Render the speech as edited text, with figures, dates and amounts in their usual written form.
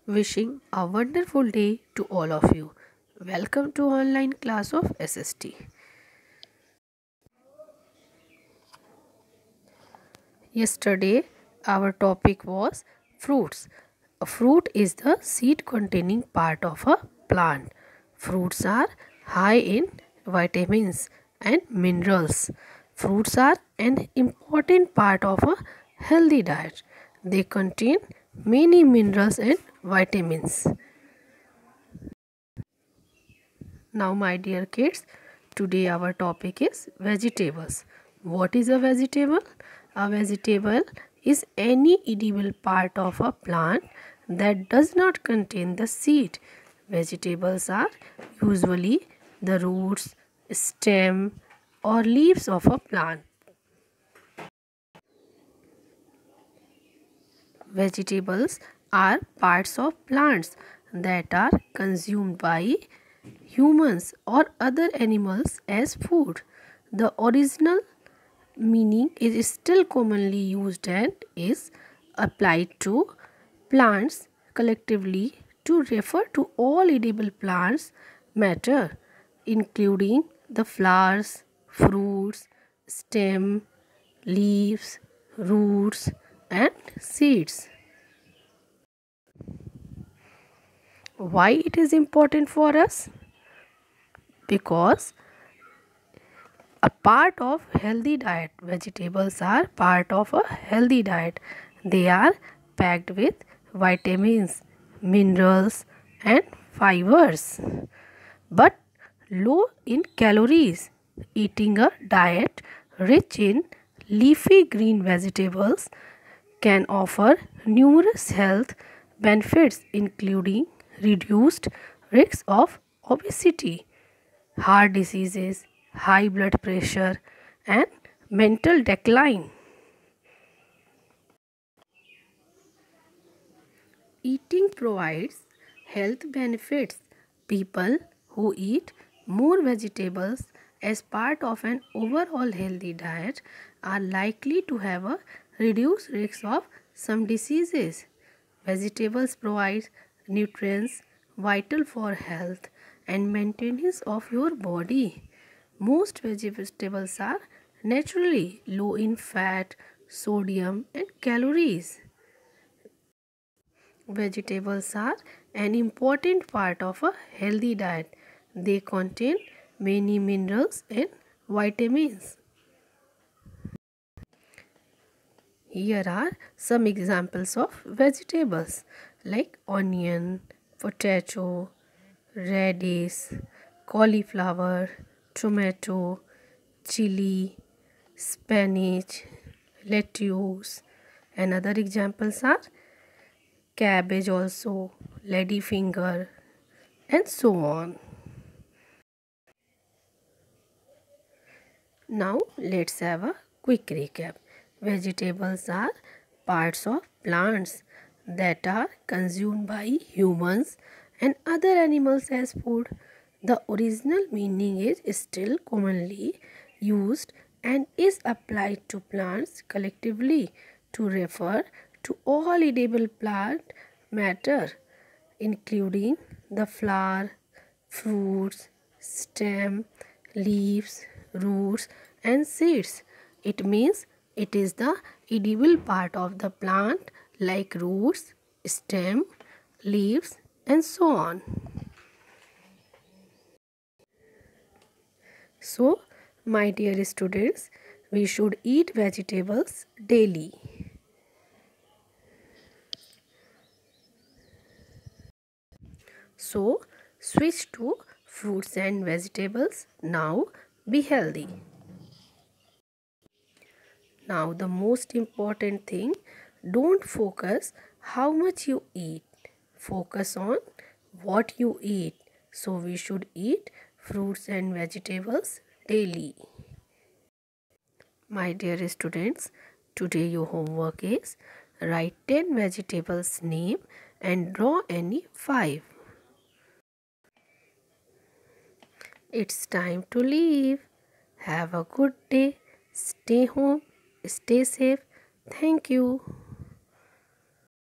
Wishing a wonderful day to all of you. Welcome to online class of SST. Yesterday our topic was fruits. A fruit is the seed containing part of a plant. Fruits are high in vitamins and minerals. Fruits are an important part of a healthy diet. They contain many minerals and vitamins. Now, my dear kids, today our topic is vegetables. What is a vegetable? A vegetable is any edible part of a plant that does not contain the seed. Vegetables are usually the roots, stem, or leaves of a plant. Vegetables are parts of plants that are consumed by humans or other animals as food. The original meaning is still commonly used and is applied to plants collectively to refer to all edible plants matter, including the flowers, fruits, stem, leaves, roots, and seeds. Why it is important for us? Because a part of healthy diet, vegetables are part of a healthy diet. They are packed with vitamins, minerals, and fibers, but low in calories. Eating a diet rich in leafy green vegetables can offer numerous health benefits, including reduced risks of obesity, heart diseases, high blood pressure, and mental decline. Eating provides health benefits. People who eat more vegetables as part of an overall healthy diet are likely to have a reduced risk of some diseases. Vegetables provide nutrients vital for health and maintenance of your body. Most vegetables are naturally low in fat, sodium, and calories. Vegetables are an important part of a healthy diet. They contain many minerals and vitamins. Here are some examples of vegetables like onion, potato, radish, cauliflower, tomato, chili, spinach, lettuce. And other examples are cabbage also, ladyfinger, and so on. Now let's have a quick recap. Vegetables are parts of plants that are consumed by humans and other animals as food. The original meaning is still commonly used and is applied to plants collectively to refer to all edible plant matter, including the flower, fruits, stem, leaves, roots, and seeds. It means it is the edible part of the plant like roots, stem, leaves, and so on. So, my dear students, we should eat vegetables daily. So, switch to fruits and vegetables now. Be healthy. Now, the most important thing, don't focus how much you eat. Focus on what you eat. So, we should eat fruits and vegetables daily. My dear students, today your homework is write 10 vegetables name and draw any 5. It's time to leave. Have a good day. Stay home. Stay safe. Thank you.